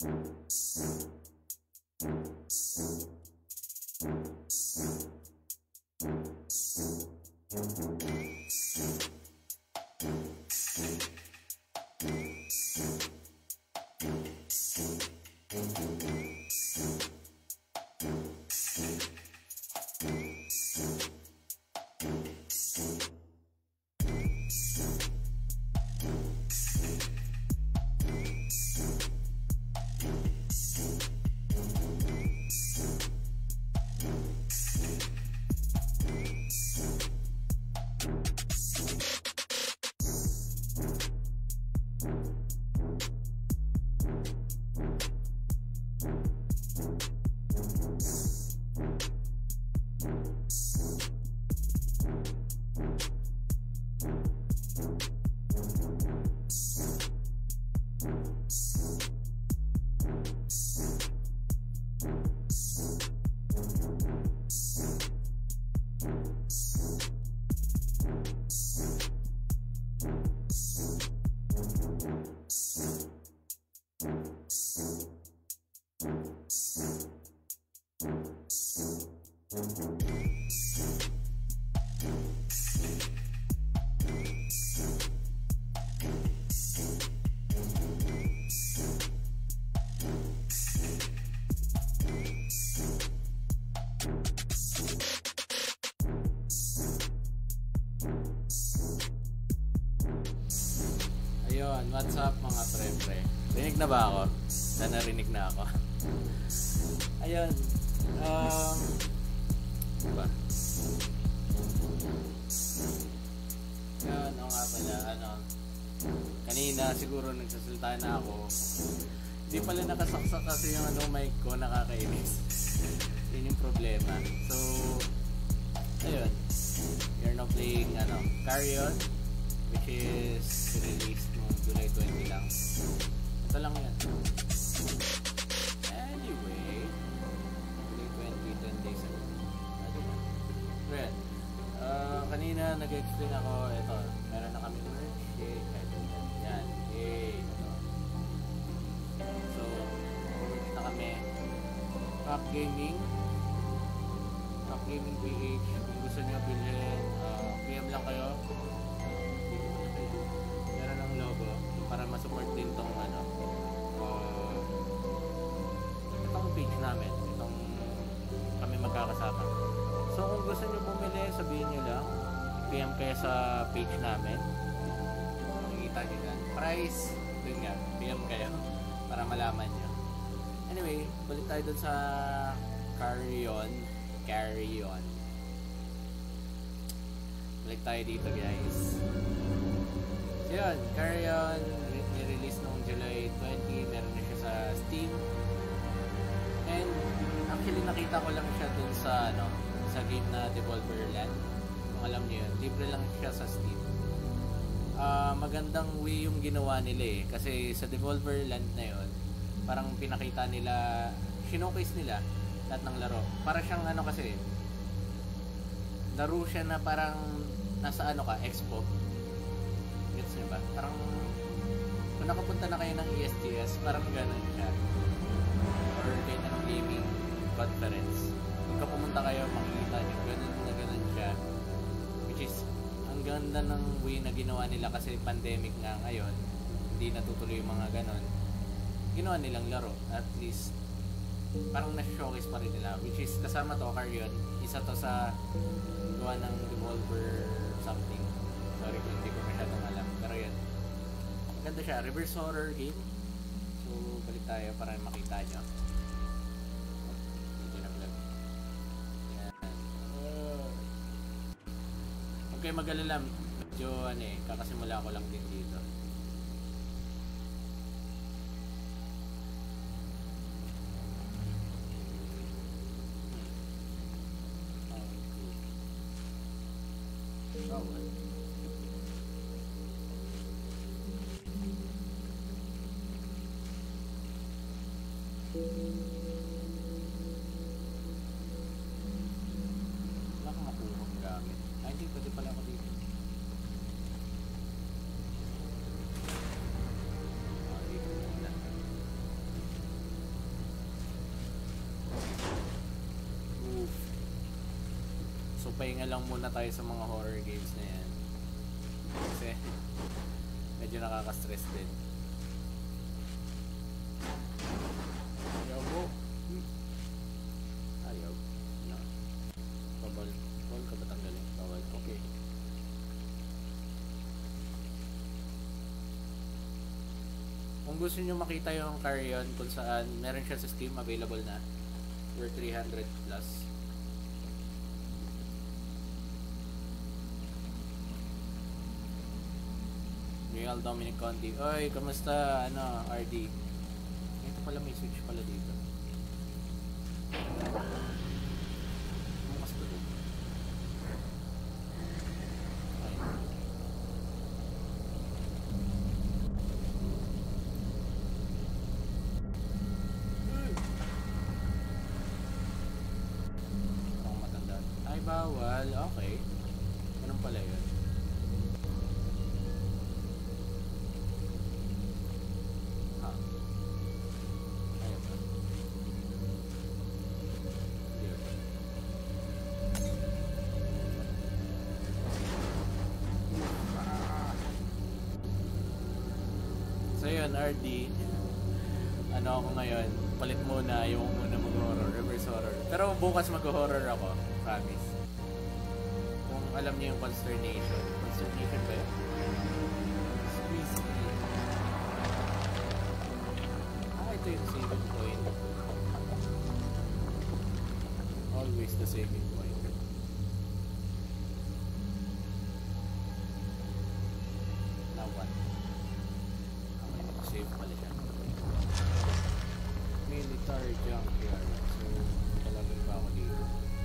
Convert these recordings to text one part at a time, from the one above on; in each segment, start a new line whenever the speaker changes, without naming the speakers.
Ayun, what's up mga pre-pre? Rinig na ba ako? Sana narinig na ako. Ayun, diba? Ayun, o nga pala, kanina siguro nagsasalita na ako. Hindi pala nakasaksak kasi yung mic ko, nakakainis. Yun yung problema. So, ayun, you're now playing Carrion, which is released noong July 20 lang. Ito lang yan. Anyway, July 20, 10 days ago. Well, kanina nag-explain ako, ito, meron na kami merch. Yan. So, merch na kami. Pack Gaming PH. Kung gusto nyo bilhin, PM lang kayo. Meron ng logo para masupport din tong itong page namin, itong kami magkakasama. So kung gusto nyo bumili, sabihin nyo lang, PM kayo sa page namin, makikita nyo yan, price dun nga, PM kayo para malaman nyo. Anyway, balik tayo dun sa Carrion. Balik tayo dito guys. So yun, Carrion, nirelease noong July 20, meron na siya sa Steam. And actually nakita ko lang siya dun sa sa game na Devolver Land. Kung alam niyo yun, libre lang siya sa Steam. Magandang way yung ginawa nila kasi sa Devolver Land na yun, parang pinakita nila, showcase nila lahat ng laro. Para siyang kasi, laro siya na parang nasa expo. Gets niyo ba? Parang kung nakapunta na kayo ng ESGS, parang gano'n siya. Or kahit anong gaming conference. Pagka pumunta kayo, makikita niyo gano'n siya. Which is, ang ganda ng way na ginawa nila kasi pandemic nga ngayon, hindi natutuloy yung mga gano'n. Ginawa nilang laro. At least, parang na-showcase pa rin nila. Which is, kasama to, Carrion. Isa to sa gawa ng Devolver something. Sorry kung hindi ko masyadong alam. Pero yun. Maganda siya. Reverse horror game. So, balik tayo para makita nyo. Medyo na-vlog. Yan. Huwag kayo mag-alala. Medyo, kakasimula ko lang din dito. Bawal. Wala kang makuhang gamit. Hindi, pwede pala ako dito. Dito muna. pahinga lang muna tayo sa mga horror games na yan. Kasi medyo nakaka-stress din. Ayaw mo. Ayaw. No. Bawal. Bawal ka ba tanggalin? Bawal. Okay. Kung gusto nyo makita yung Carrion kung saan meron siya sa Steam, available na. We're 300 plus. Real Dominic Conti. Oy, kamusta? Ano, RD? Ito pala, may switch pala dito. Bukas ba dito? Ako matanda. Ay, bawal. Okay. Ganun pala yun. So yun, RD, ano ako ngayon, palit muna, yung muna mag-horror, reverse horror. Pero bukas mag-horror ako, promise. Kung alam niyo yung consternation. Consternation ba yun? Squeeze me. Ito yung saving point. Always the saving point. Now what? Save pala siya. Military junkyard. So, talagang pa ako dito.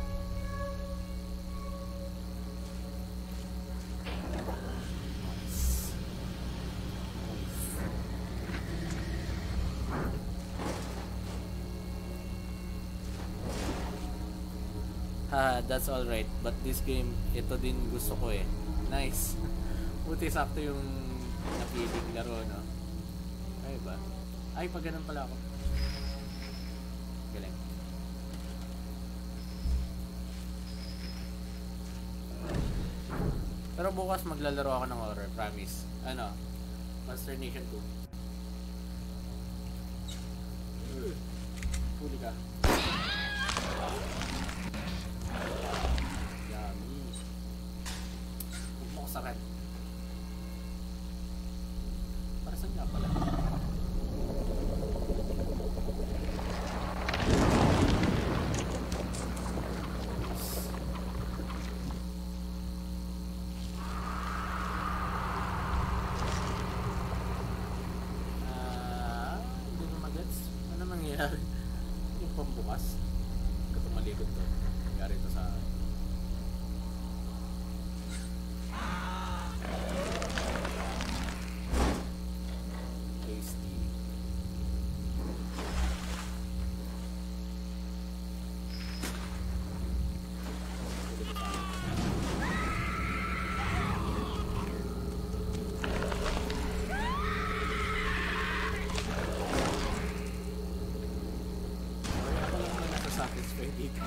Haha, that's alright. But this game, ito din gusto ko eh. Nice. Buti sakto yung napiling laro, no? Ay ba? Ay, pag ganun pala ako. Galing. Pero bukas maglalaro ako ng horror, promise. Ano? Consternation 2. Huli ka. Yummy. Huwag mo ko sakit. Para saan nga pala? Hindi ko magets. Ano nangyayari? Yung pambukas. Ito malikot to. Nangyari ito sa akin. Tasty. Satisfied dito.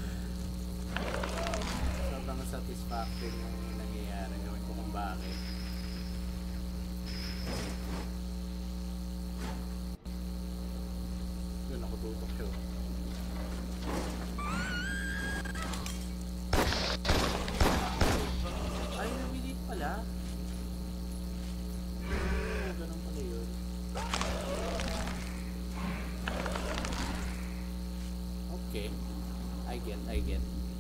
Sobrang satisfactory yung nangyayari. Gawin ko kung bakit. Doon ako tutok siya. Ay, namilit pala. Ganun pala yun. Okay. I get.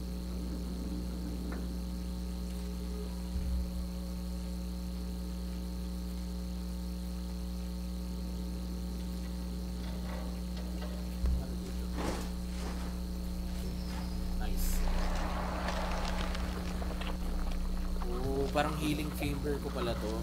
Nice. Oh, parang healing chamber ko pala to.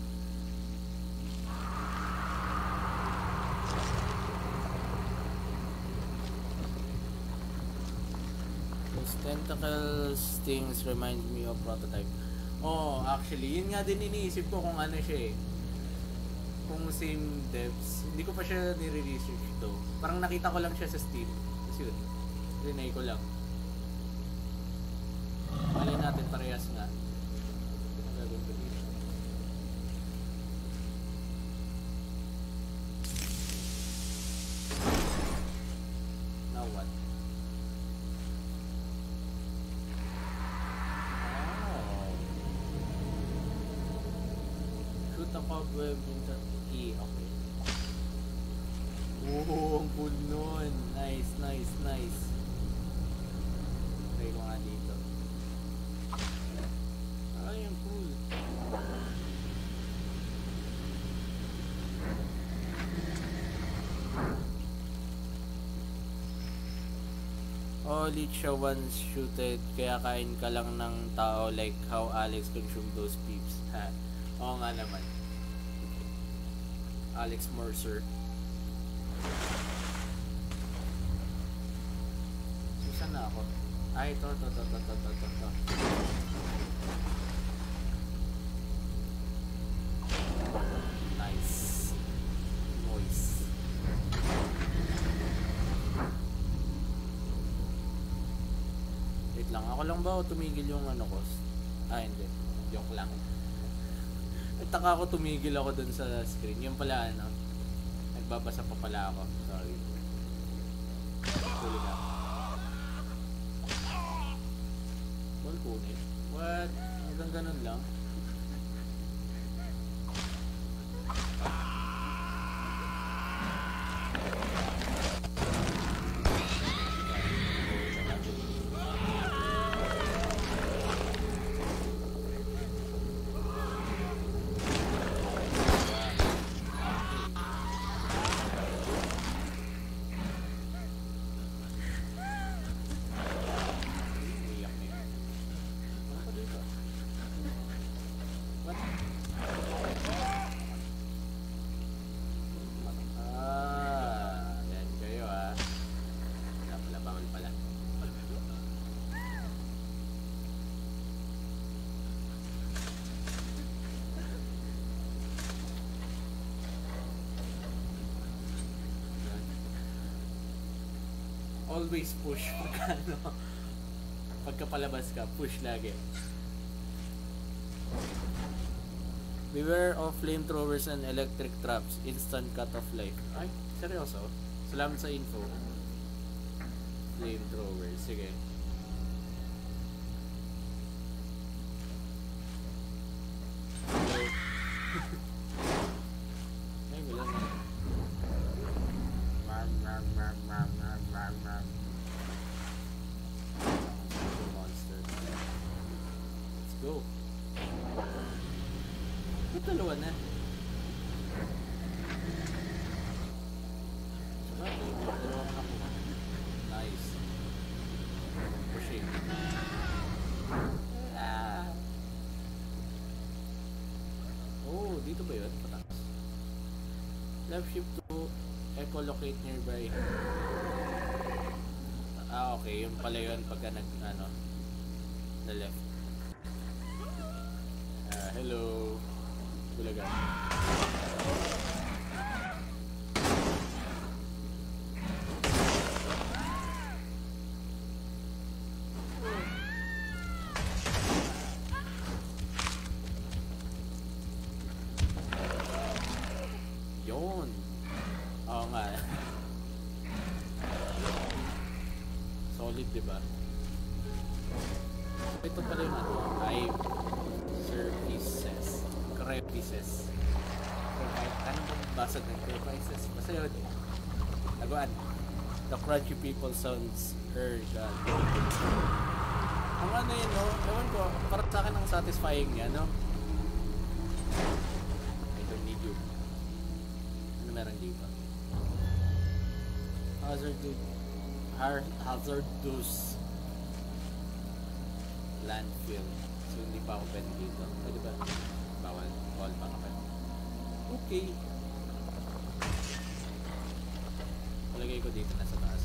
Tentacle stings remind me of prototype. Oh, actually, yun nga din iniisip ko kung ano siya eh. Kung same devs. Hindi ko pa siya nire-research to. Parang nakita ko lang siya sa Steam. Tapos yun, rinay ko lang. parehas nga. Ang gagawin ko dito. Now what? Oh. Shoot a cobweb into E. Okay. Oh, ang cool nun. Nice, nice, nice. Try ko nga dito. Ay, ang cool. Only Chow once shooted, kaya kain ka lang ng tao like how Alex consumed those peeps. Ha? Oo nga naman. Alex Mercer. Saan na ako? Ay, ito. Nice. Noise. Wait lang, ako lang ba o tumigil yung ano ko? Ah, hindi. Joke lang. Nagtaka ako, tumigil ako dun sa screen. Yung pala, ano, nagbabasa pa pala ako. Sorry. Huli na. Balkonit? What? Hanggang ganun lang? Always push pagka ano, pagka palabas ka, push lagi. Beware of flamethrowers and electric traps, instant cut off life. Ay, seryoso? Salamat sa info. Flamethrowers, sige. Ay, wala na. Monster. Let's go. Ba't dalawa na? Sabagay, dalawa na ako. Nice. Pushing. Oh, dito ba yun? Pataas. Left shift to echolocate nearby. Ah, okay. Yung pala yun pagka nag, ano, the left. Hello. Bulaga. Yun. Oo nga. Solid, diba? Ito pala yung ano, ay services. Crevices. Ano bang basag ng crevices? Basta yun. Laguan. The crunchy people sounds heard. Ang ano yun, no? Ewan ko, parang sa akin ang satisfying niya, no? I don't need you. Ano meron dito? Hazardous landfill. So hindi pa ako pwede dito. Pwede ba? Bawal pa kapag. Okay. Palagay ko dito nasa taas.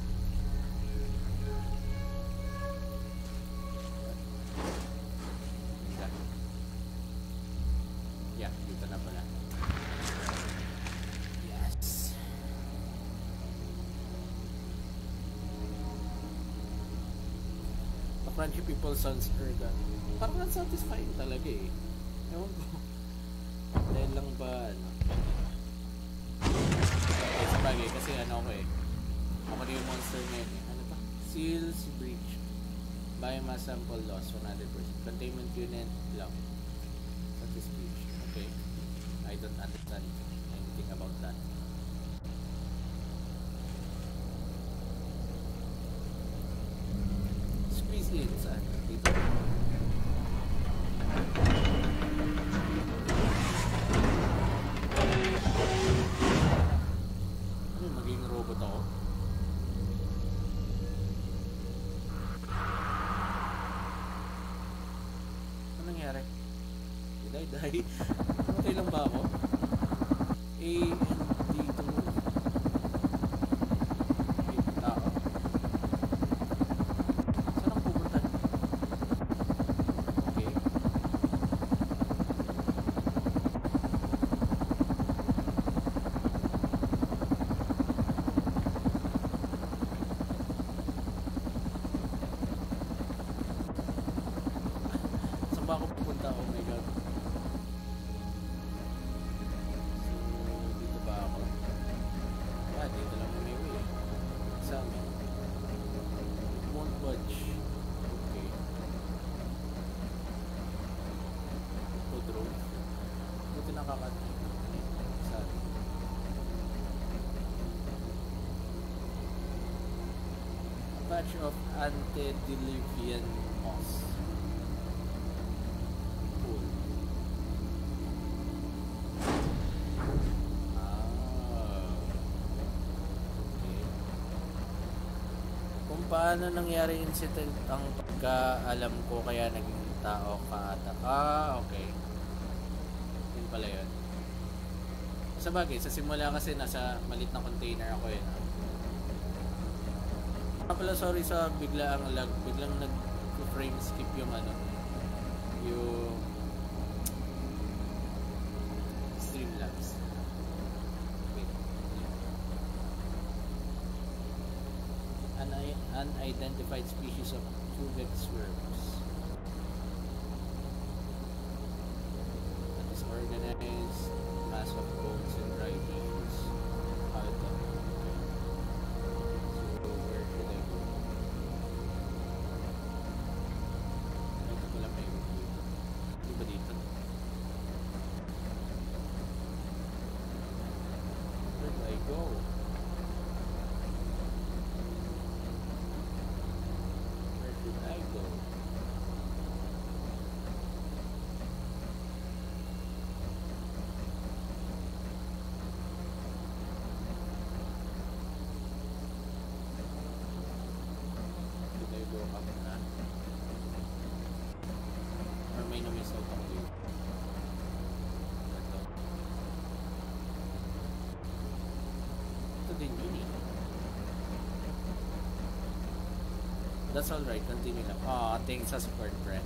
Yeah, dito na pala. Yes. Crunchy People Sons Erga. Parang unsatisfying talaga eh. Ewan ko. Dahil lang ba, ano? Okay, sa bagay, kasi ano ko eh. Ako na yung monster ngayon eh. Ano ba? Seals Breach. Biomass sample loss, 100%. Containment unit lang. That is breach. Okay. I don't understand anything about that. Squeeze in saan? Dito. Ano yung magiging robot ako? Ano nangyari? Did I die? Namatay lang ba ako? A and D to move. May tao. Saan ang pupunta? Okay. Saan ba ako pupunta? Oh my god. Dito lang may way sa amin. Won't budge. Okay. Ito drone. Buti nakakatay sa amin. A batch of antediluvian moss. Cool. Paano nangyari incident ang pagka-alam ko kaya naging tao ka-atak? Okay. Yun pala yun. Sa bagay, sa simula kasi nasa malit na container ako yun. Pala sorry sa bigla ang lag. Biglang nag-frame skip yung ano. Yung Streamlabs. Unidentified species of cuvex worms. That is organized mass of bones and dry tissues. How ito? So where should I go? Ito pala may dito. Di ba dito? Where do I go? I go. Did I go up na? Or may na-miss out ako dito? Ito. Ito din yun eh. That's alright, continue lang. Thanks sa support, friend.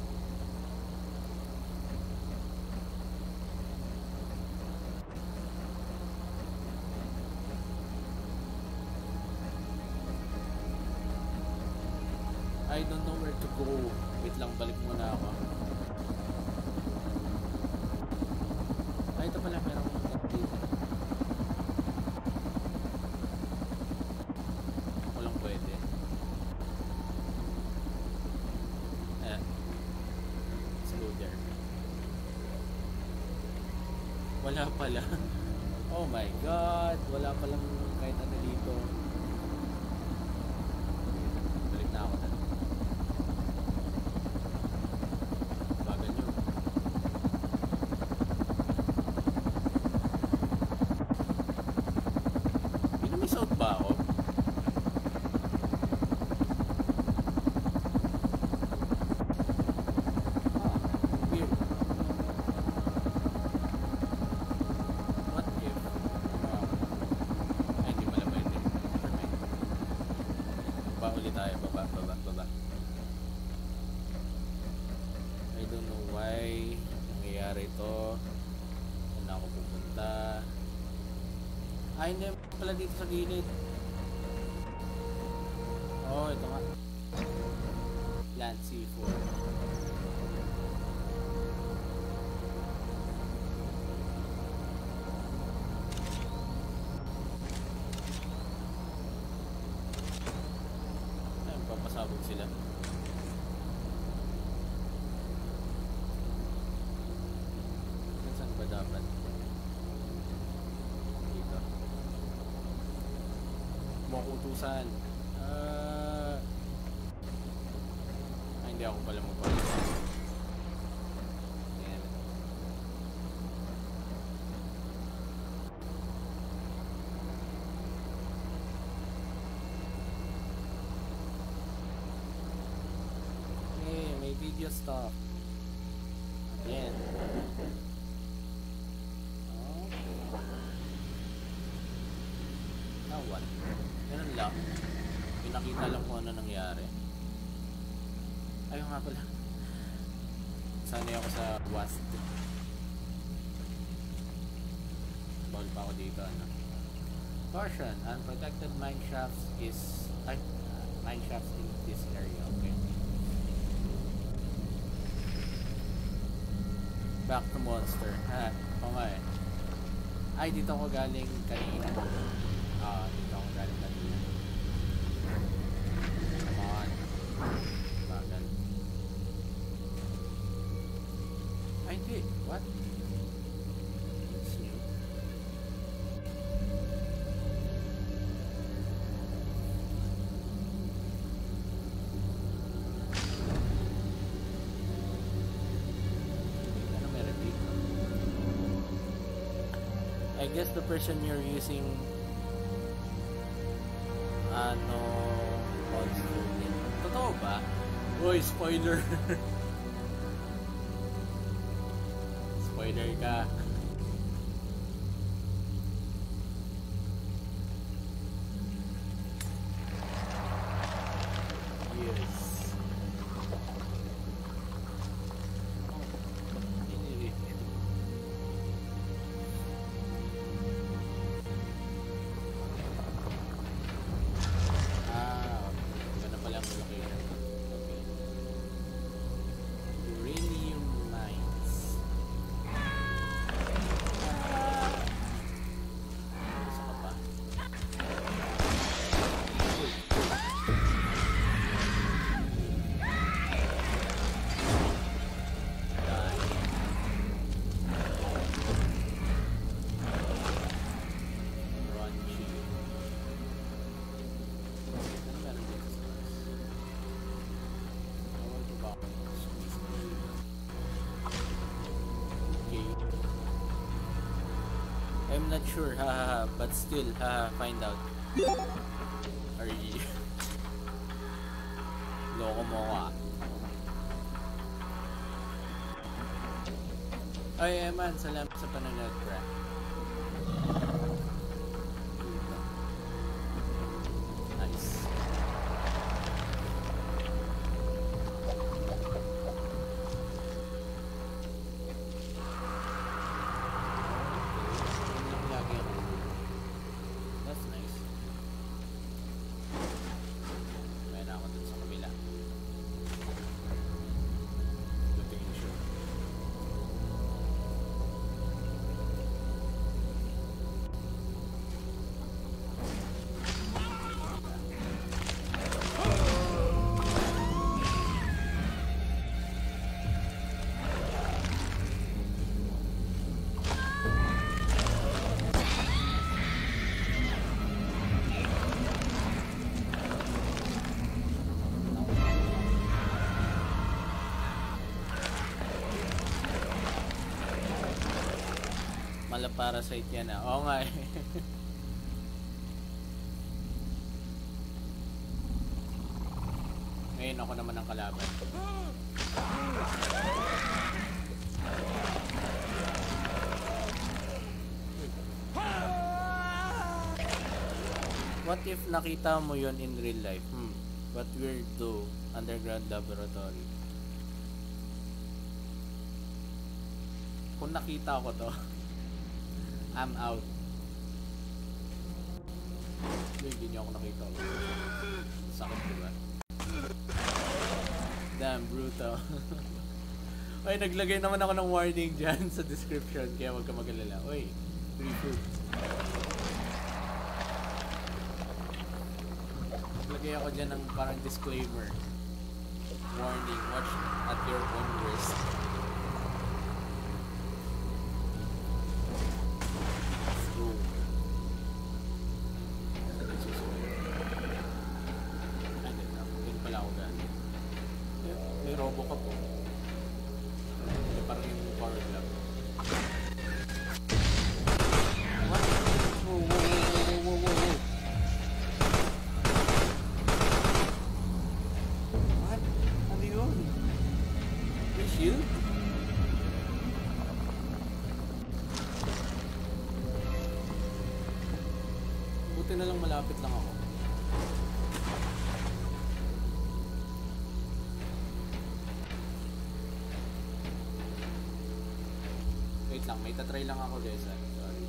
I don't know where to go. Wait lang, balik muna ako. Ito pala, meron akong dito. Ako lang pwede. Wala pala. Oh my god, wala palang kahit ano dito. Balik na ako na. Bagal nyo. Miss out ba ako? Baba. I don't know why nangyayari ito. Saan ako pupunta? Hindi pala dito sa gilid. Ito nga. Wala Plant C4. Ayun, papasabog sila. Saan ba dapat? Dito. Makutusan. Hindi ako pala magpapalala. Ayan. Hey, may video stop. Ayan. Now what? Ganun lang. Pinakita lang kung ano nangyari. Ayun nga pala. Sanay ako sa WASD. Bawal pa ako dito, ano. Caution, unprotected mine shafts mine shafts in this area. Okay. Back to monster. Ha, oo nga eh. Ay, dito ako galing kanina. Dito ako galing kanina. Come on. Bagal. Ay, hindi. What? It's new. Ano meron dito? I guess the person you're using monster din. Totoo ba? Uy, spoiler! Spoiler ka. Yes. I'm not sure, haha, but still, haha, find out. Are you... Loko mo ko ah. Ay, man, salamat sa panonood, bro. Nice. Parasite yan ah. Oo nga eh. Ngayon ako naman ang kalaban. What if nakita mo yon in real life? But weird though. Underground laboratory. Kung nakita ko to, I'm out. Hindi niyo ako nakita. Sakit diba? Damn, brutal. Ay, naglagay naman ako ng warning dyan sa description, kaya huwag ka mag-alala. Uy, free food. Naglagay ako dyan ng parang disclaimer. Warning, watch at your own risk. Let's go. Ay, ganun pala ako gano'n. May robo ka po. Parang yung power glove. What? Whoa. What? Ano yun? May shield? Buti na lang malapit lang ako. Wait lang, may tatry lang ako guys. Sorry.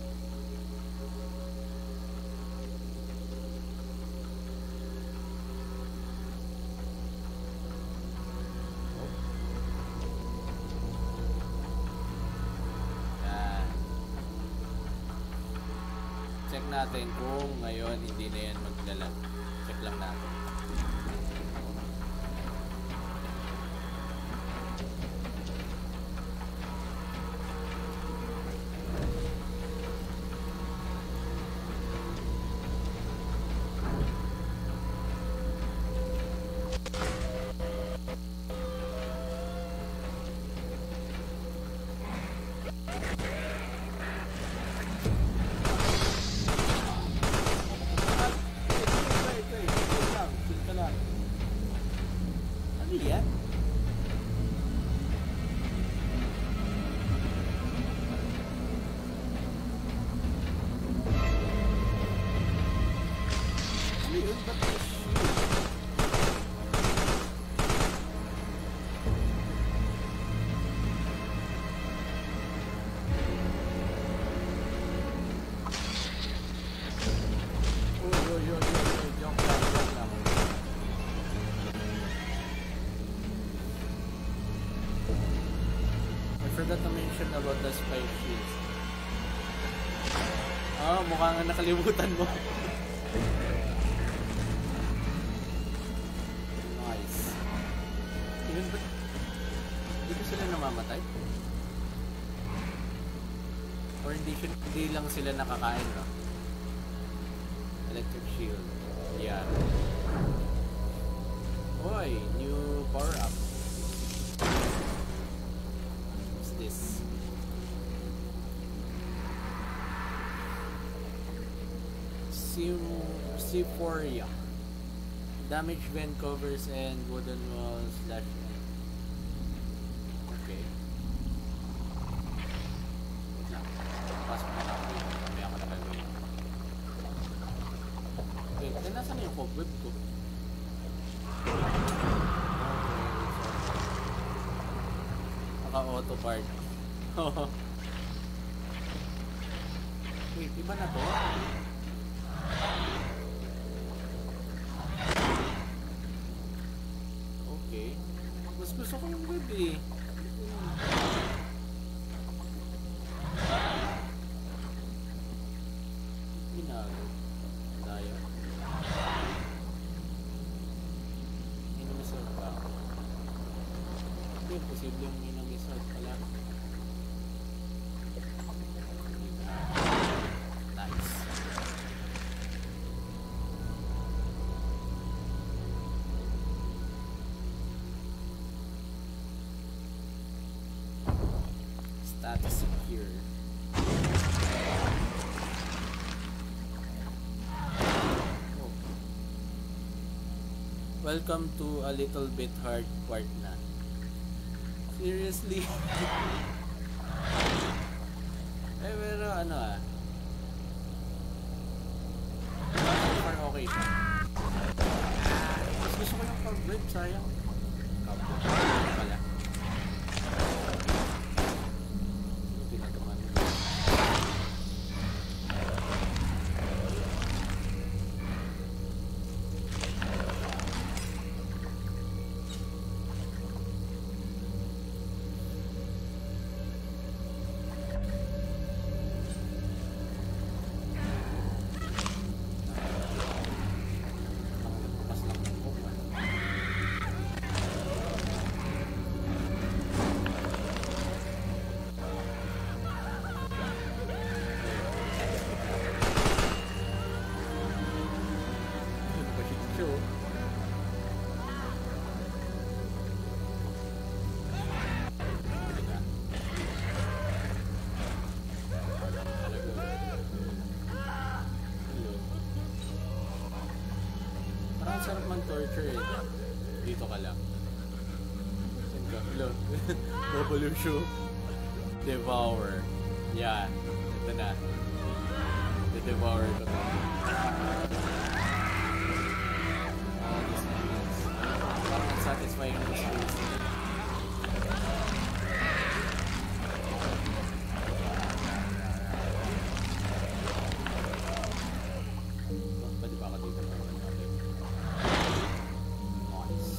Yan. Check natin kung ngayon hindi na yan magdala. Check lang natin. About the spike shields. Oh, mukha nga nakalimutan mo. Nice. Even ba dito sila namamatay? Or hindi lang sila nakakain, no? Electric shield. Yeah. Oy, new power up. What's this? Symphoria. Damage vent covers and wooden walls / Okay. Wait lang. Pass mo na ako dito. Kami ako nakagawin. Wait, nasan na yung cobweb ko? Naka-auto part. Wait, iba na to? Okay. Mas gusto ko yung web eh. Ginagawa. Daya. Inamisal pa ako. Hindi, posible yung inamisal pala. Nice. Status secure. Oh. Welcome to a little bit hard part na. Seriously? Eh, pero ano so far okay siya. Mas gusto ko yung cobweb, sayang. Cobweb pala. torture eh. Dito ka lang. Saan ka? Hello. Revolution. Devour. Yan. Ito na. The-devour ko to. This is parang satisfying ng skills. Pwede ba ako dito? Nice.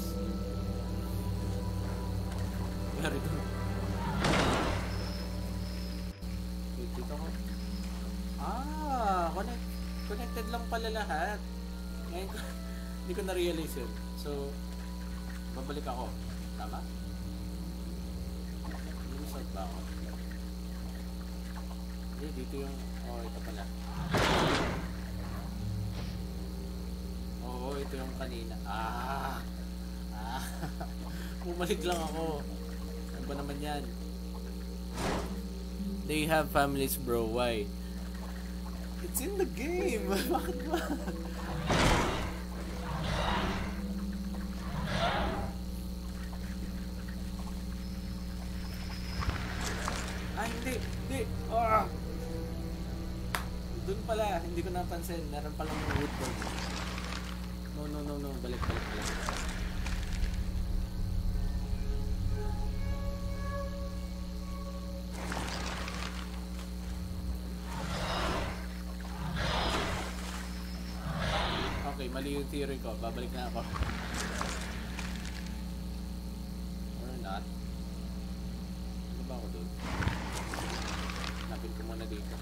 Wala rito. Dito ko. Connected lang pala lahat. Ngayon ko, hindi ko na-realize yun. So, babalik ako. Tama? Resort ba ako? Hindi, dito yung... Oh, ito pala. Oo, ito yung kanina. Bumalik lang ako. Ano ba naman yan? They have families, bro. Why? It's in the game. Bakit ba? Hindi. Doon pala. Hindi ko napansin. Meron palang woodboard. No. Balik. Mali yung theory ko. Babalik na ako. Or not. Ano ba ako doon? Hanapin ko muna dito.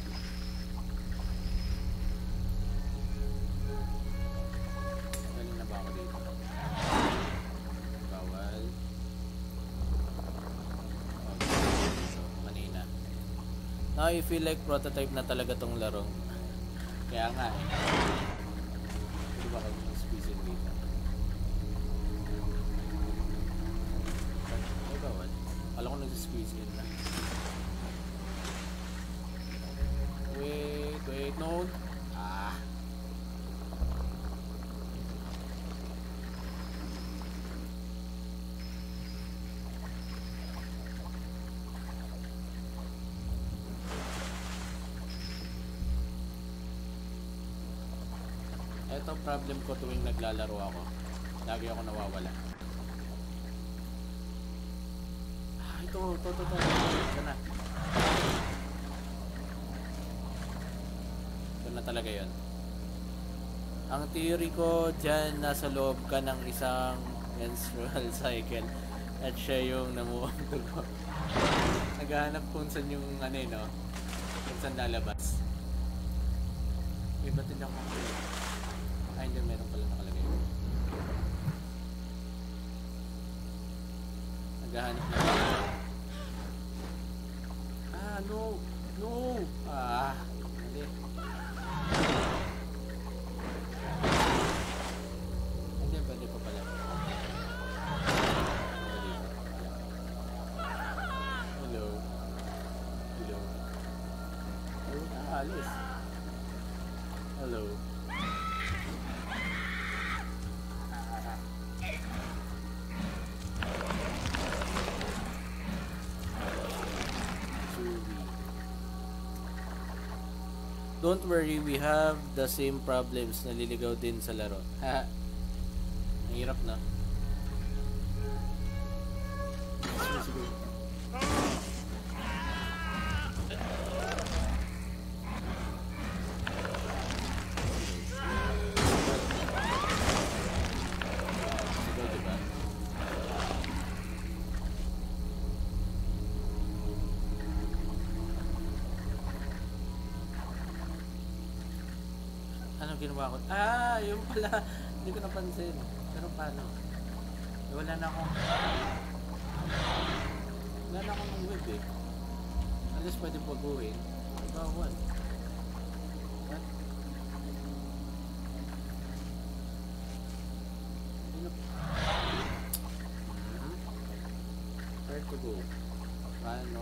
Galing na ba ako dito? Bawal. So, kanina. Now I feel like prototype na talaga tong laro. Kaya nga eh. Hindi ba kayo squeeze in dito? Ay bawal. Alam ko nag-squeeze in na. Wait, no. Ito ang problem ko tuwing naglalaro ako. Lagi ako nawawala. Ito. Ito na. Ito na talaga yun. Ang theory ko dyan, nasa loob ka ng isang menstrual cycle at siya yung namuwang dugo. Naghahanap kung saan yung no? Kung saan lalabas. Ba't hindi ako makulit? Hindi, meron pala nakalagay. Naghahanap na. No! Hindi. Hindi, pwede pa pala. Hello. Alis. Hello. Don't worry, we have the same problems. Naliligaw din sa laro. Ang hirap na. Sige. Ginawa ko. Yun pala. Hindi ko napansin. Pero paano? Wala na akong web eh. Unless pwede baguhin. Bawal. What? Where to go? Paano?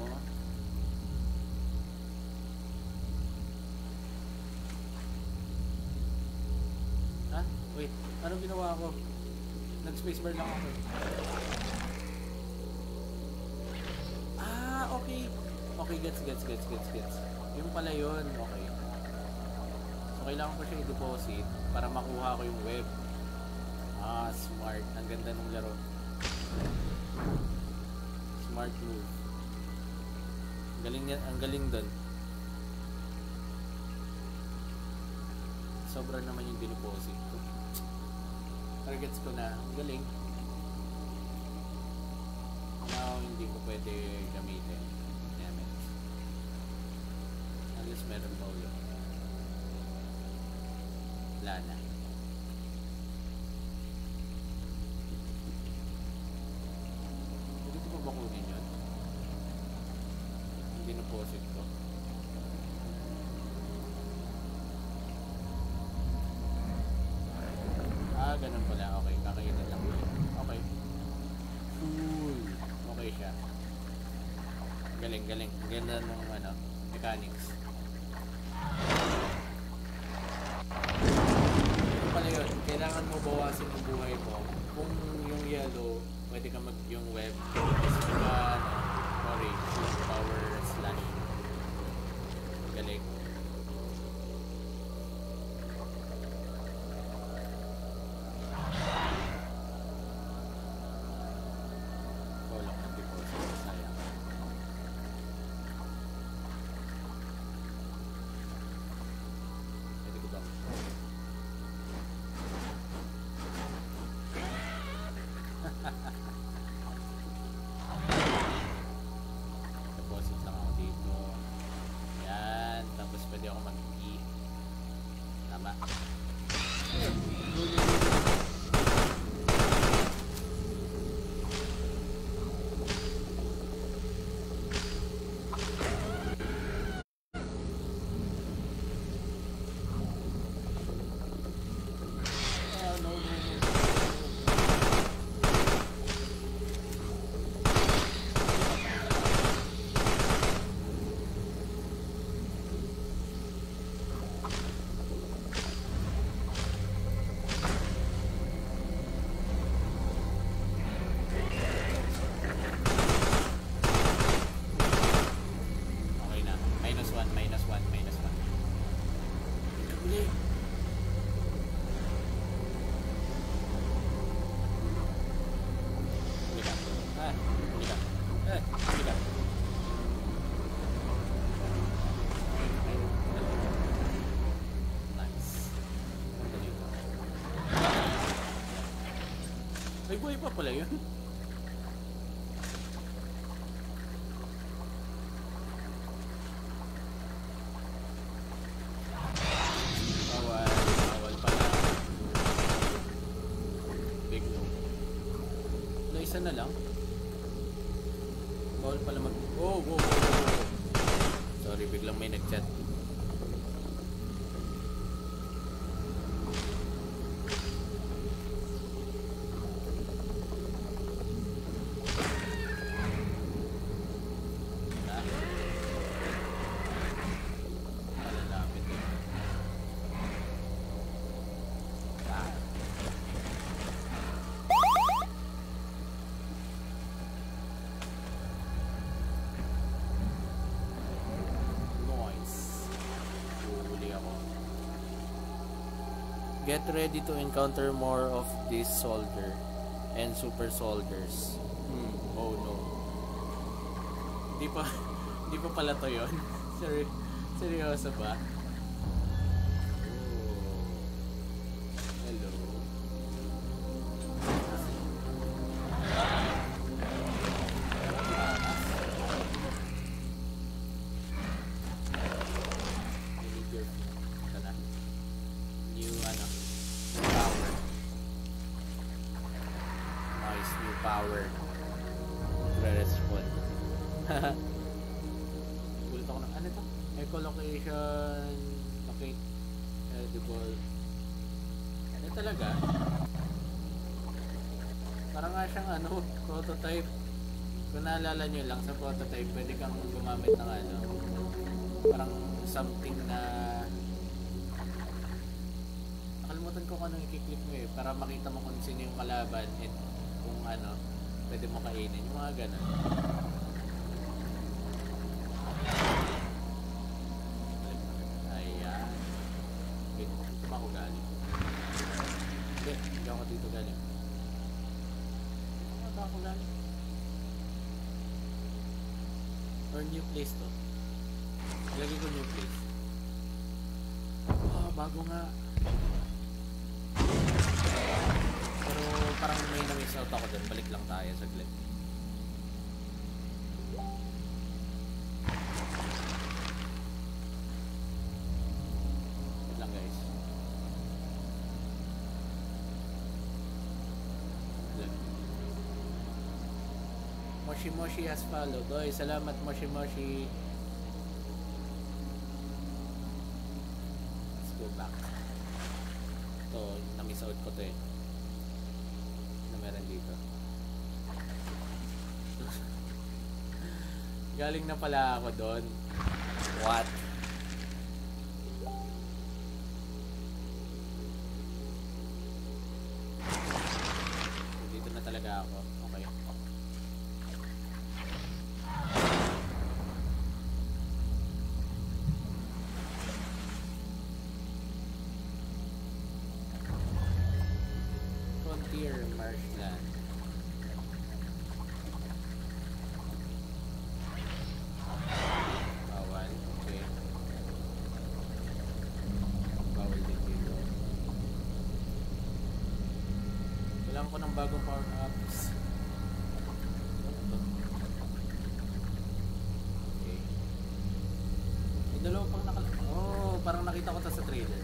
Wait, anong ginawa ko? Nag-spacebar lang ako. Ah, okay. Okay, gets. Yung pala yun, okay. So, kailangan ko siya i-deposit para makuha ko yung web. Ah, smart. Ang ganda ng laro. Smart move. Ang galing dun. Sobra naman yung dineposit ko. Targets ko na. Ang galing. Now, hindi ko pwede gamitin. Damn it. Unless meron pa ulit. Wala na. Hindi ko pa ba kunin yun? Yung dineposit ko. Ganun pala. Okay, kakainin lang ulit. Okay. Cool. Okay siya. Galing. Ganda ng mechanics. Ito pala yun. Kailangan mo bawasin yung buhay mo. Kung yung yellow, pwede ka yung web. Power slash. Galing. Deposit lang ako dito. Yan. Tapos pwede ako mag-e. Tama. May buhay pa pala yun. Bawal pala. Big no. No, isa na lang. Bawal pala mag... Oh. Sorry, biglang may nag-chat. Get ready to encounter more of these soldier and super soldiers. Oh no. Di pa pala to yun. Seryoso ba? Hello. Power. Re-respawn. Gulit ako ng ano to? Echolocation. Locate. Edible. Talaga. Parang nga siyang prototype. Kung naalala nyo lang sa prototype, pwede kang gumamit ng parang something na nakalimutan nakalimutan ko kung anong i-click mo eh. Para makita mo kung sino yung kalaban and kung ano, pwede mo kainin. Yung mga ganun. Ayan. Wait, dito ba ako galing? Hindi ako dito galing. Dito ba ako galing? Or new place to? Ilagay ko new place. Oh, bago nga. Pero parang may na-miss out ako dun. Balik lang tayo saglit. Wait lang guys. Moshi Moshi has followed. Oy, salamat Moshi Moshi. Let's go back. Ito, na-miss out ko to eh. Ano meron dito? Galing na pala ako doon. What? Dito na talaga ako. Okay. Frontier Marshland. Bawal. Okay. Bawal din dito. Kailangan ko ng bagong power-ups. Okay. May dalawa pang oh, parang nakita ko to sa trailer.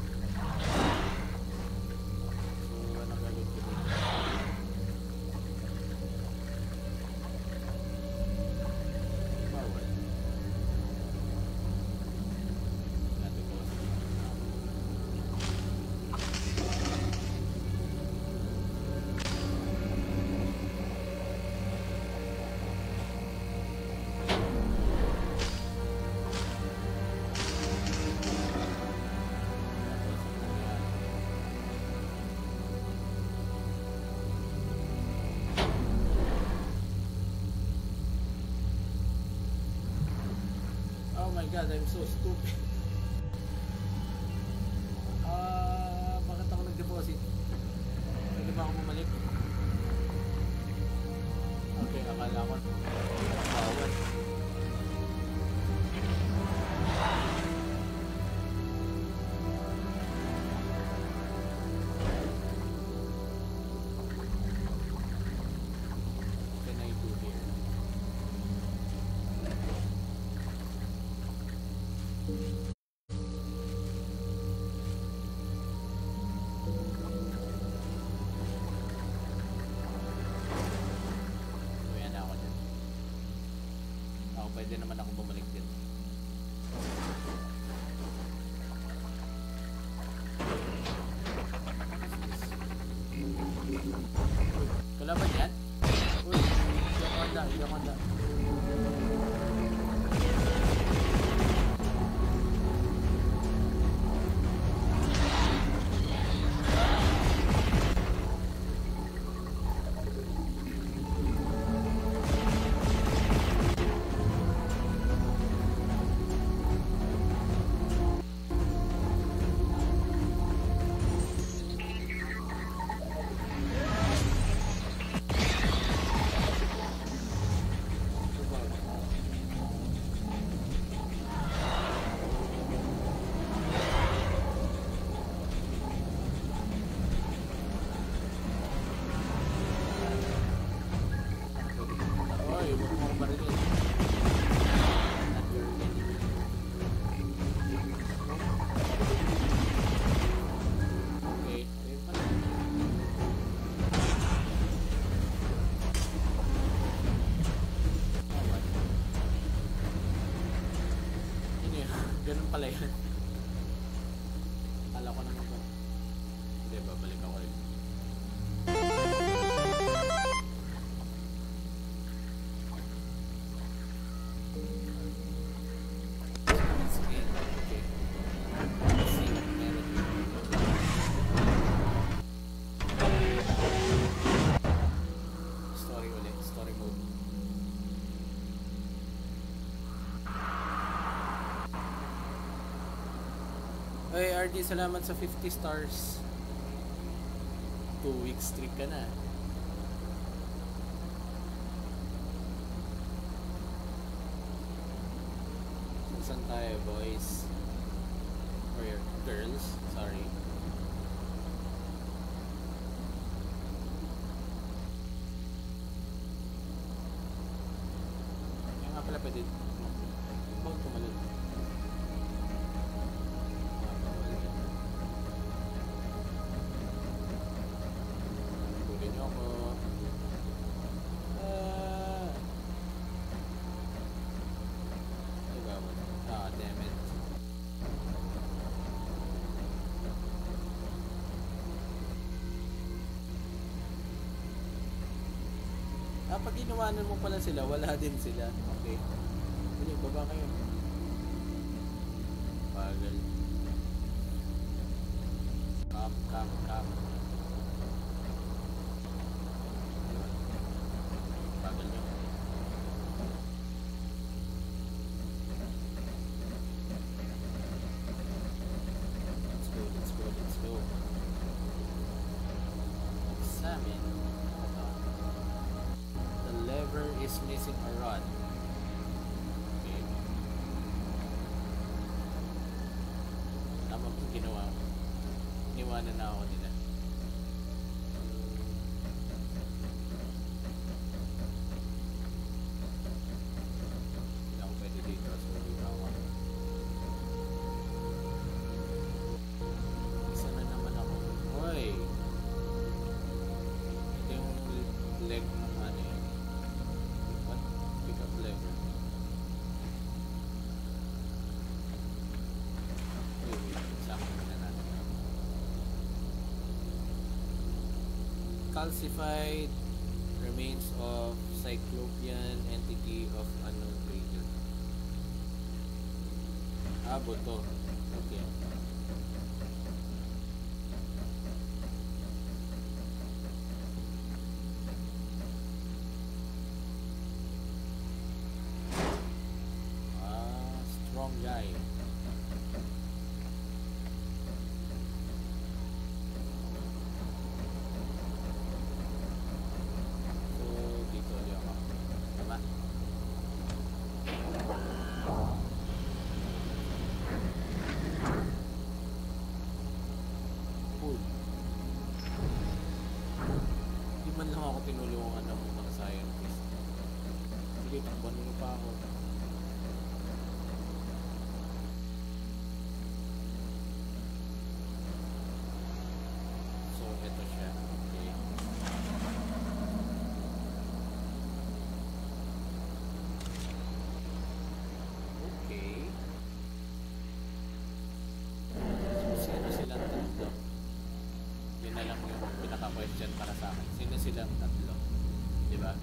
God, I'm so stupid. Bakit ako nag-deposit? Pwede ba ako bumalik? Okay, akala ko bawal. Pwede naman ako bumalik din. Kalaban yan? Uy, hindi ako handa, hindi ako handa. Ganun pala yun. Akala ko naman ko. Hindi, babalik ako rin. Okay. Let's see what meron dito. RD, salamat sa 50 stars. 2 week streak ka na. Saan tayo, boys? Or girls? Sorry. Yung nga pala pwede bawag tumalun. Huli nyo ako. Ay bawal. Damn it. Pag inuwanan mo pala sila, wala din sila. Okay. Hindi, baba kayo. Bagal. Come. Bagal nyo. Let's go. Examine. The lever is missing a rod. Okay. Tama pong ginawa ko. Iniwanan na ako nila. Hindi ako pwede dito. So, dito ako. Isa na naman ako. Hoy! Ito yung leg ng ano yun. What? Pick up lever. Wait. Sakit na natin. Calcified remains of cyclopean entity of unknown creature. Buto. Okay. Strong guy. So, dito ulit ako. Tama? Cool. Hindi man lang ako tinulungan ng mga scientist. Sige, takbuhan mo pa ako. So, ito siya. Okay. Okay. So, sino silang tatlo? Yun na lang yung pinaka-question para sa akin. Sino silang tatlo? Diba?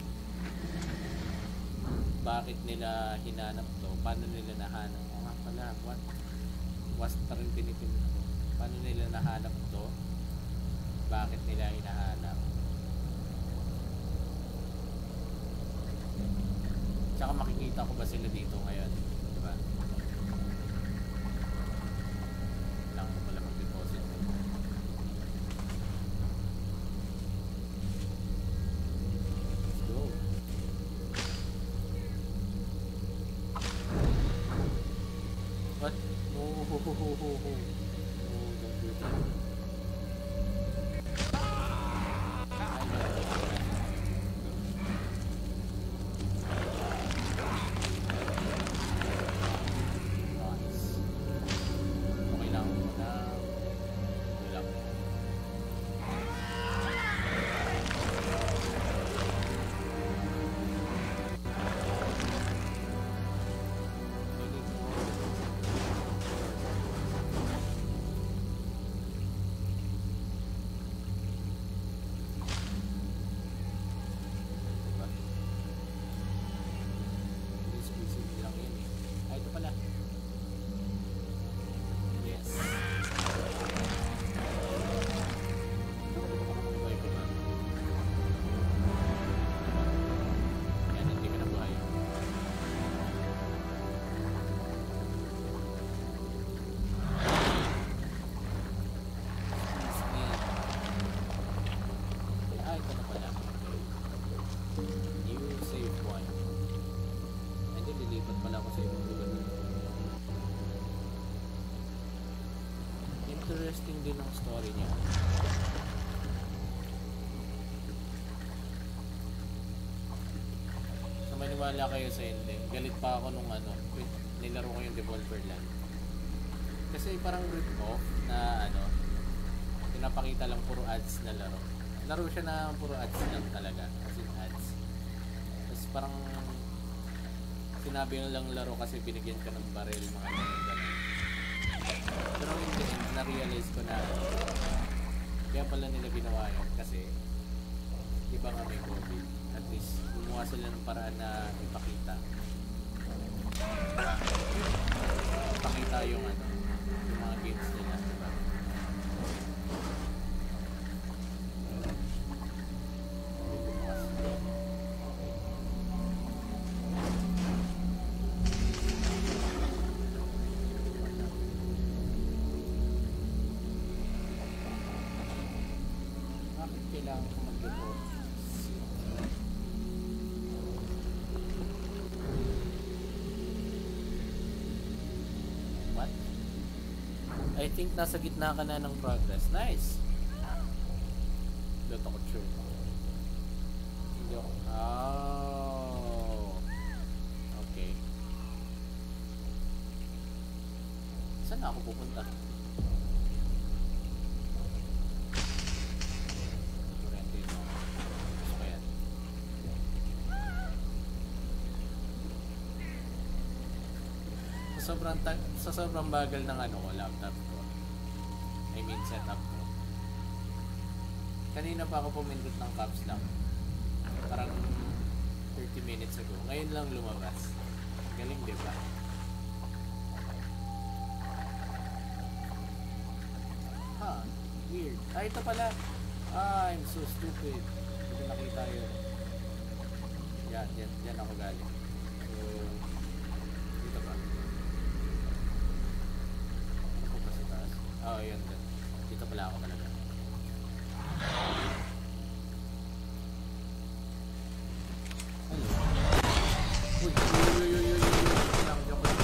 Bakit nila hinanap to? Paano nila nahanap? O nga pala, what? Was pa rin pinipin ako. Paano nila nahanap to? Bakit nila hinahanap? Tsaka makikita ko ba sila dito ngayon? Diba? Kailangan ko pala mag-deposit. Let's go. What? Oh, don't do that. interesting din ang story niya. So maniwala kayo sa ending. Galit pa ako nung ano, nilaro ko yung Devolver Land. Kasi parang rip-off na ano, pinapakita lang puro ads na laro. Laro siya na puro ads lang talaga. As in ads. Tapos parang sinabi lang laro kasi binigyan ka ng baril, mga ganun. Pero in the end, na-realize ko na kaya pala nila ginawa yun kasi di ba nga may COVID, at least gumawa sila ng paraan na ipakita yung ano, yung mga games nila, diba? Kailangan ko mag-report. What? I think nasa gitna ka na ng progress. Nice! Dito ako sure. Hindi ako. Oh. Okay. Saan na ako pupunta? Sa sobrang bagal ng ano ko, laptop ko. I mean setup ko. Kanina pa ako pumindot ng caps lock. Parang 30 minutes ago. Ngayon lang lumabas. Galing, di ba? Ha, weird. Ah, ito pala. Ah, I'm so stupid. Hindi ko nakita yun. Yan ako galing. So, dito ba? Oh, yun. Dito pala ako talaga. Hello. Uy. Lang, joke lang.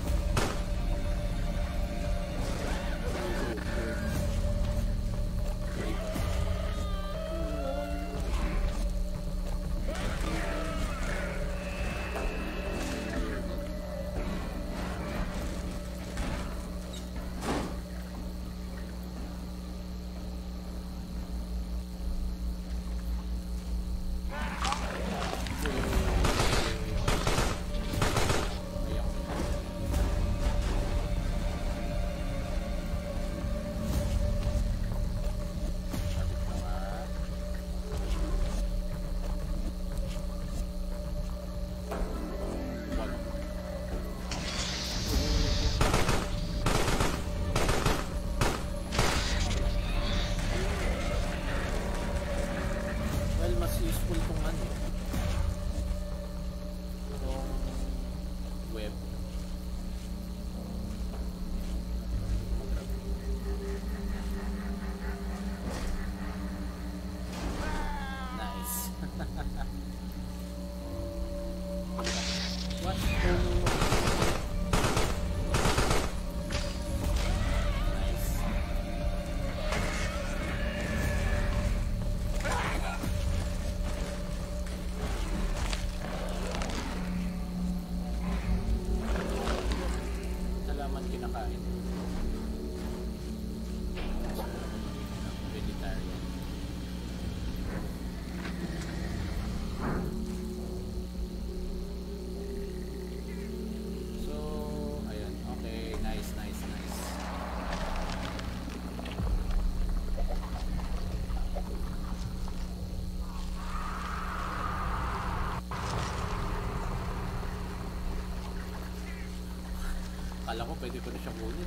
Akala ko pwede ko na siya kunin.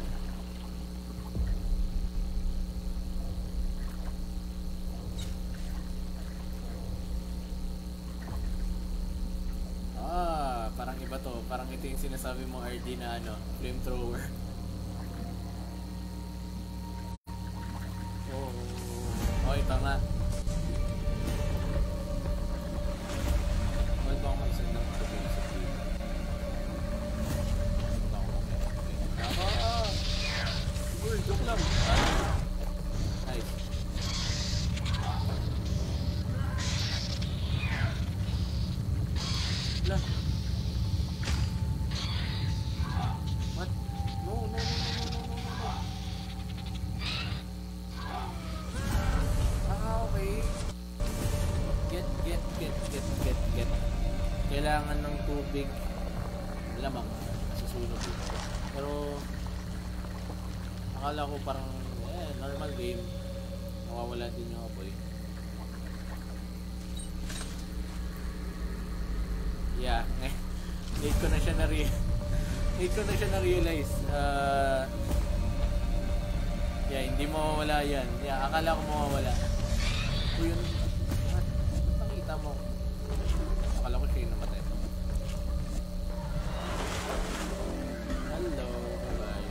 Ah, parang iba to. Parang ito yung sinasabi mo, RD, na ano, flamethrower. Oh, ito nga. Wala ba akong mag-send ng article sa Twitter? Joke lang. Wala. What? No, no, no, no, no, no, no, no. Okay. Get. Kailangan ng tubig. Lamang. Nasusunog yun. Pero, akala ko parang, normal game. Nawawala din yung apoy. Yeah, late ko na siya na-realize. Yeah, hindi mawawala yan. Yeah, akala ko mawawala. Yun. Ba't nakita mo? Akala ko siya yung namatay. Hello, bye-bye.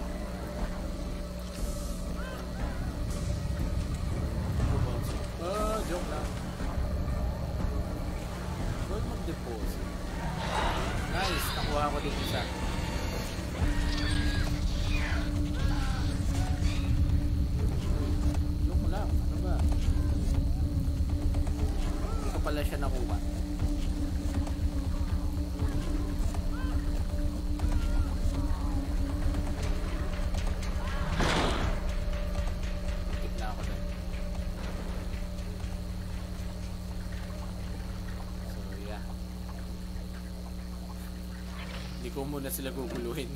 Joke lang. Huwag mag-deposit. Nice, nakuha ko din isa. Joke lang, ano ba? Hindi ko pala siya nakuha. Tikip na ako doon. So yeah. Hindi ko muna sila guguluhin.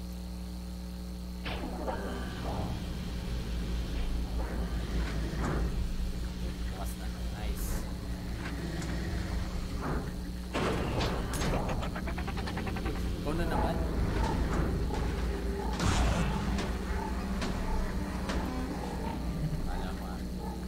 Bukas na. Nice. Ikaw na naman. Alam mo.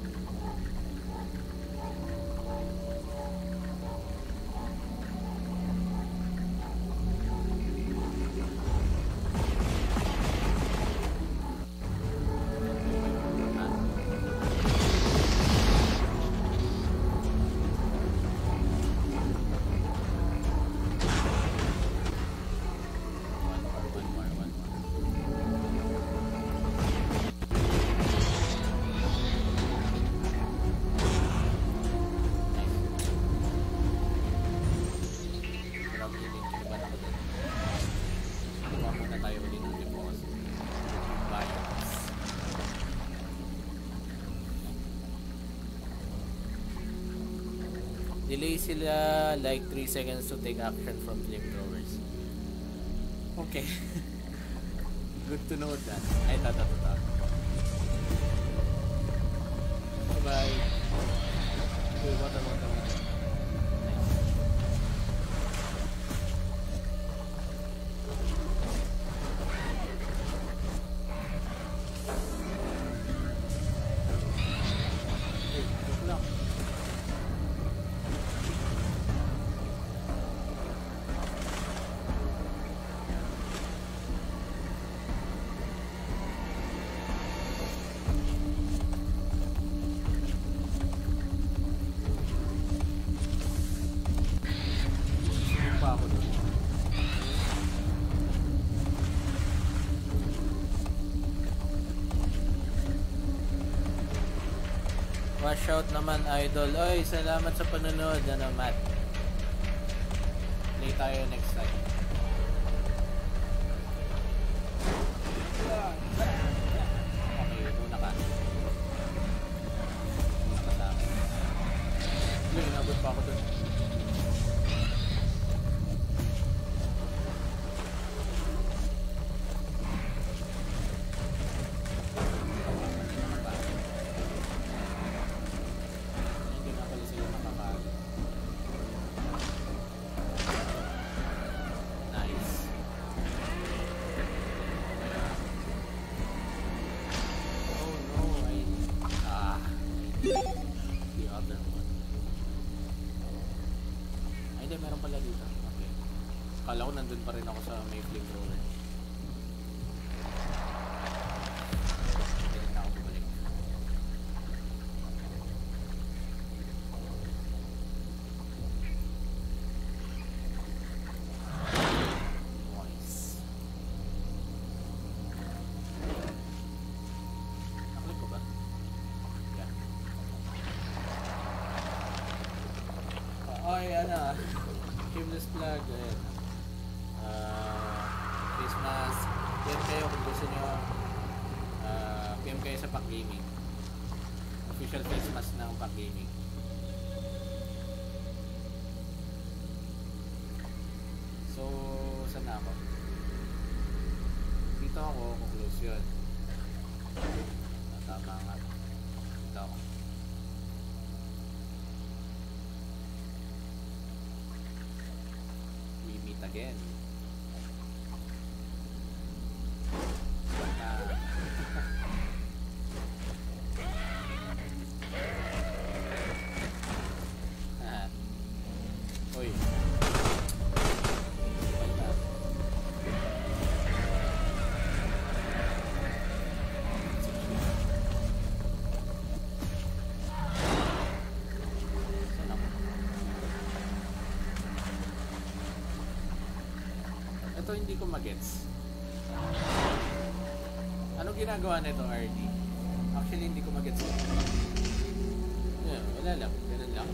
Delay sila like 3 seconds to take action from flamethrowers. Okay. Good to know that. Ay, tata. Bye-bye. Okay, water. Nice. Hey, joke lang. Wash out naman, idol. Oy, salamat sa panonood. Ano, Matt? Play tayo next time. Okay, una ka. Una ka sa akin. Uy, inabot pa ako dun. Meron pala dito. Okay. Kala ko nandun pa rin ako sa may flamethrower. Pwede na ako bumalik. Nice. Naklik ko ba? Yeah. Ay, ano. Just plug. Ayan. Face mask. PM kayo kung gusto nyo. PM kayo sa Pack Gaming. Official face mask ng Pack Gaming. So, saan na ako? Dito ako, close yun. Tama nga. Dito ako. We meet again. Uy. Ito hindi ko magets. Ano ginagawa nito, RD? Actually hindi ko magets. Yeah, wala lang, ganun lang.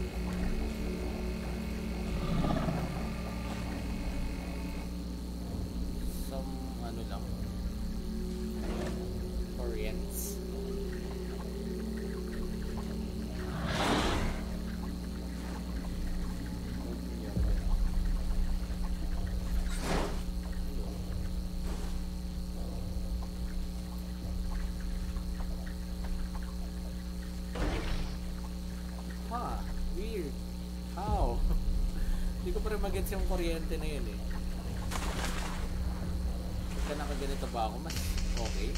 Some ano lang. Orients. Weird. How? Hindi ko pa rin magets yung kuryente na yun eh. Pagka nakaganito ba ako, mas okay.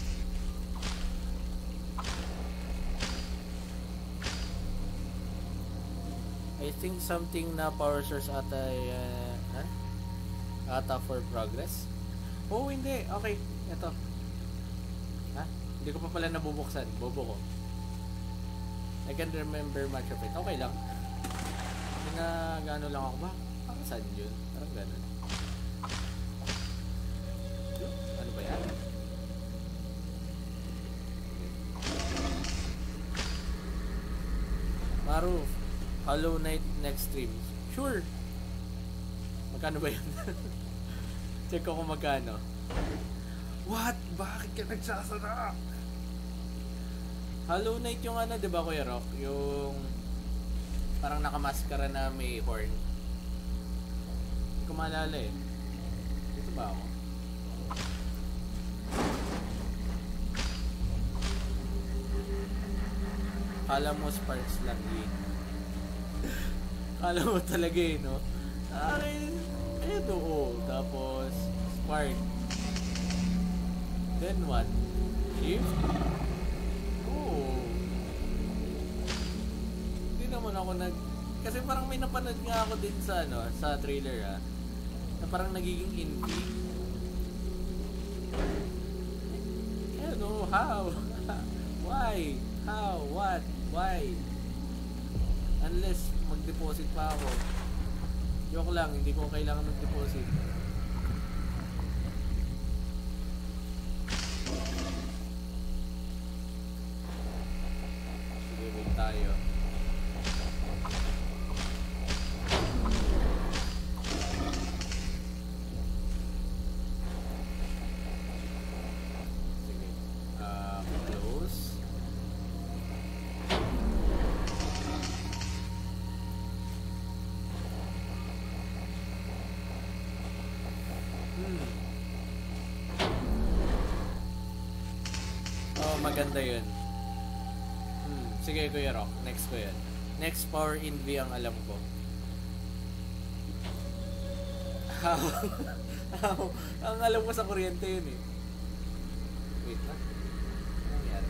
I think something na power source ata for progress. Oh, hindi. Okay. Ito. Ha? Hindi ko pa pala nabubuksan. Bobo ko. I can't remember much of it. Okay lang. Gano lang ako ba? Parang saan yun? Parang ganun. Ano ba yan? Maru, Hollow Knight next stream. Sure. Magkano ba yun? Check ko kung magkano. What? Bakit ka nagsasara? Hollow Knight yung ano, diba Kuya Rock? Yung parang nakamaskara na may horn. Hindi ko maalala eh. Dito ba ako? Kala mo sparks lang eh. Kala mo talaga eh, no? Ito oh. Tapos spark. Then what? Shift? Oh. Hindi naman ako kasi parang may napanood nga ako din sa sa trailer na parang nagiging infi. How? Why? How? What? Why? Unless mag-deposit pa ako. Joke lang, hindi ko kailangan mag-deposit. Sige, wait tayo. Maganda yun. Sige Kuya Rock, next ko yun. Next Power Envy ang alam ko. Ang alam ko sa kuryente yun eh. Wait na. Ano nangyari?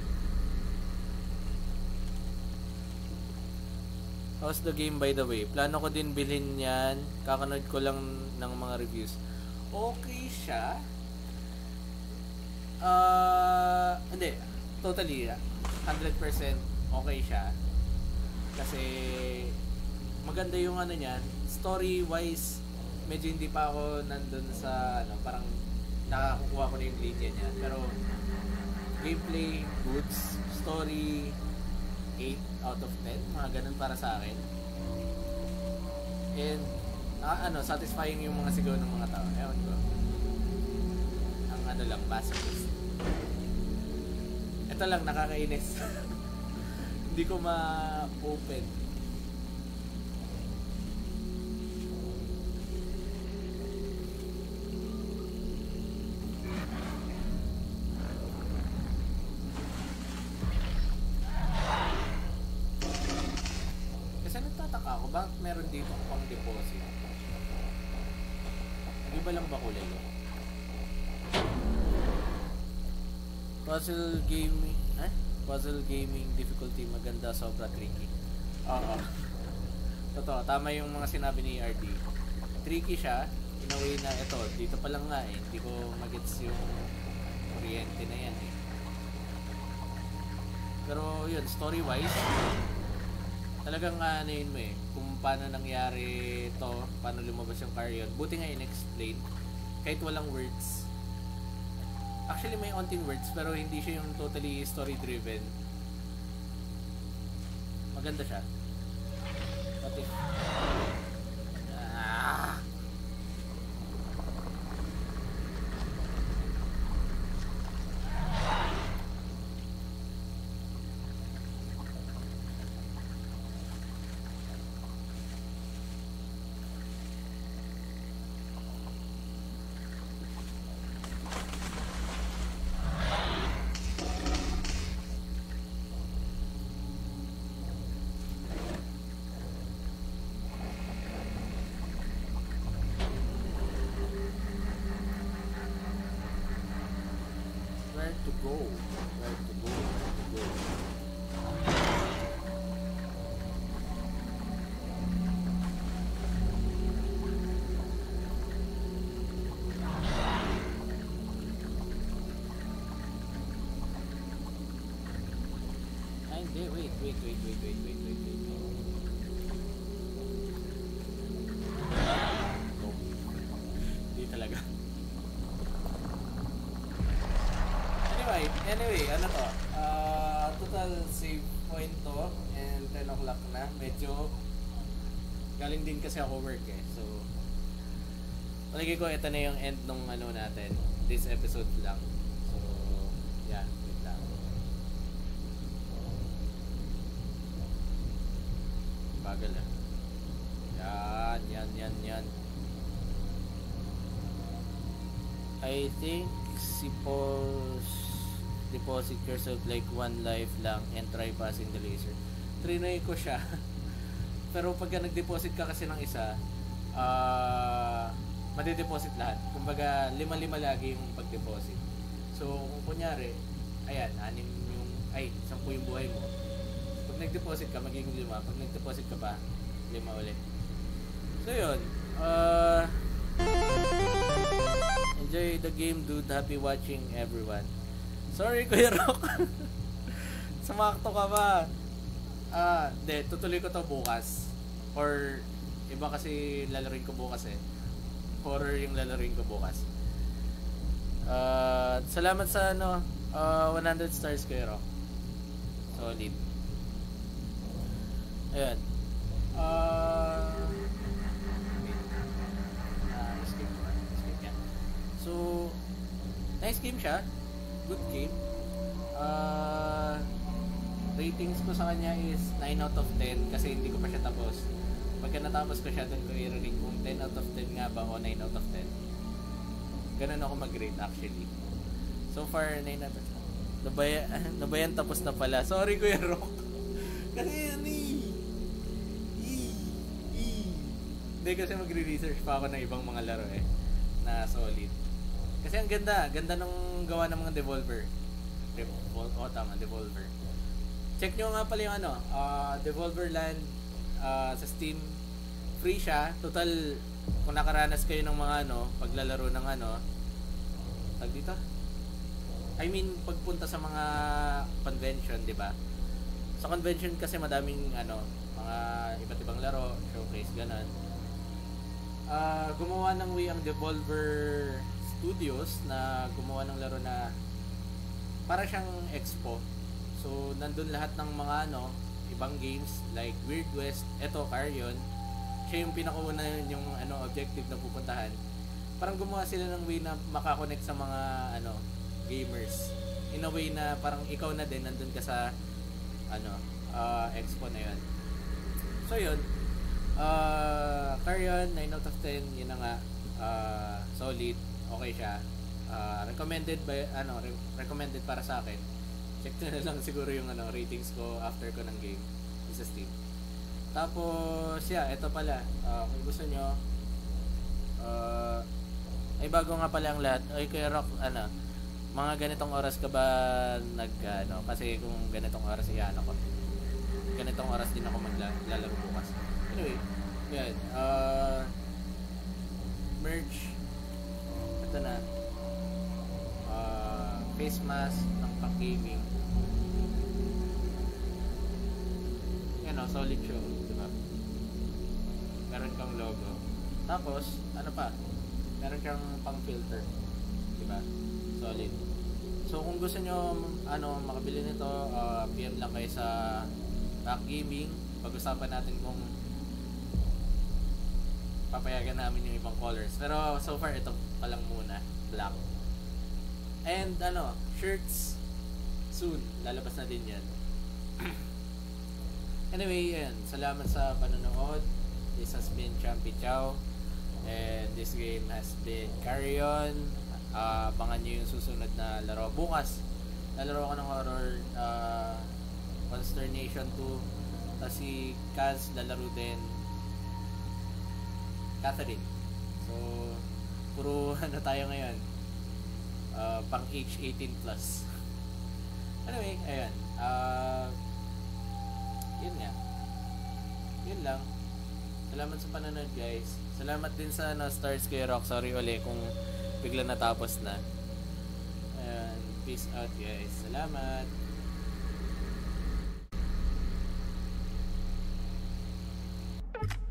How's the game by the way? Plano ko din bilhin yan. Kakanood ko lang ng mga reviews. Okay siya. Hindi. Totally, 100% okay siya. Kasi maganda yung niyan. Story-wise, medyo hindi pa ako nandun sa parang nakakukuha ko na yung linya niya. Pero gameplay, goods, story, 8 out of 10. Mga ganun para sa akin. And satisfying yung mga sigaw ng mga tao. Ewan ko. Ang ano lang, masochist. Ito lang, nakakainis. Hindi ko ma-open. Kasi nagtataka ako, bakit meron dito pang deposit? Iba lang ba kulay yun? Puzzle gaming, Puzzle gaming difficulty maganda, sobra tricky. Oo. Totoo, tama yung mga sinabi ni RD. Tricky siya, in a way na ito, dito pa lang nga hindi ko magets yung kuryente na yan Pero yun, story wise, talagang yun mo kung paano nangyari to, paano lumabas yung Carrion. Buti nga in-explain, kahit walang words. Actually may onting words pero hindi siya yung totally story driven. Maganda siya. What if to go. Where to go? Where to go? Ay, hindi. Wait. Hindi talaga. Anyway, ano to? Total save point to and 10 o'clock na. Medyo galing din kasi ako work So, palagi ko ito na yung end nung natin. This episode lang. So, yeah, wait lang. Bagal Yan. I think deposit yourself like one life lang and try passing the laser. Trinay ko siya. Pero pagka nag-deposit ka kasi ng isa, madideposit lahat. Kumbaga, 5-5 lagi yung pag-deposit. So, kung kunyari, 10 yung buhay mo. Pag nag-deposit ka, magiging 5. Pag nag-deposit ka pa, 5 ulit. So, yun. Enjoy the game, dude. Happy watching, everyone. Sorry, Kuya Rock. Sumakto ka ba? Tutuloy ko to bukas. Or, iba kasi lalaroin ko bukas Horror yung lalaroin ko bukas. Salamat sa 100 stars, Kuya Rock. Solid. Ayan. Escape yan. So, nice game siya. Good game. Ratings ko sa kanya is 9 out of 10 kasi hindi ko pa siya tapos. Pagka natapos ko siya, doon ko i-rate kung 10 out of 10 nga ba o 9 out of 10. Ganun ako mag-rate actually. So far, 9 out of 10. Nabayan tapos na pala. Sorry, Kuya Rock. Kasi hindi kasi magre-research pa ako ng ibang mga laro na solid. Kasi ang ganda nung gawa ng mga Devolver. Devolver. Check nyo nga pala yung Devolver Land sa Steam. Free siya. Total, kung nakaranas kayo ng mga paglalaro ng tag dito? I mean, pagpunta sa mga convention, di ba? Sa convention kasi madaming mga iba't ibang laro, showcase, ganun. Gumawa ng way ang Devolver Studios na gumawa ng laro na para siyang expo. So, nandun lahat ng mga ibang games like Weird West, eto Carrion, siya yung pinakauna yung objective na pupuntahan. Parang gumawa sila ng way na makakonect sa mga gamers. In a way na parang ikaw na din nandun ka sa expo na yun. So yun, Carrion 9 out of 10, yun na nga, solid, okay siya. Recommended para sa akin. Check nyo na lang siguro yung ratings ko after ko ng game sa Steam. Tapos ito pala, kung gusto nyo, ay bago nga pala ang lahat. Ay Kuya Rock, mga ganitong oras ka ba kasi kung ganitong oras ko, ganitong oras din ako maglalaro bukas. Anyway, yan, merch, ito na, face mask ng pang-gaming. Yan solid siya, diba? Meron kang logo. Tapos, meron kang pang-filter, diba? Solid. So kung gusto nyo makabili nito, PM lang kayo sa Back Gaming. Pag-usapan natin kung papayagan namin yung ibang colors. Pero so far ito pa lang muna, black. And shirts soon, lalabas na din yan. Anyway, yan. Salamat sa panonood. This has been Chow, and this game has been Carrion. Abangan nyo yung susunod na laro. Bukas, lalaro ako ng horror, Consternation 2. Tapos si Kaz lalaro din Catherine. So, puro tayo ngayon. Pang age 18+. Anyway, ayan. Yun nga. Yun lang. Salamat sa panonood, guys. Salamat din sa stars kay Rock. Sorry ulit kung bigla natapos na. And peace out, guys. Salamat.